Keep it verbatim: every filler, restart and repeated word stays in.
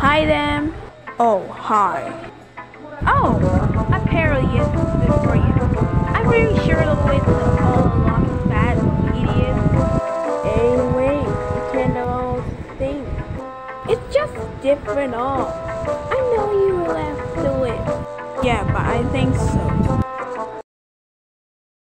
Hi them. Oh, hi. Oh, apparently it's good for you. I'm pretty sure the with all along bad idiot. Hey, wait, you can't all think. It's just different all. I know you will have to it. Yeah, but I think so.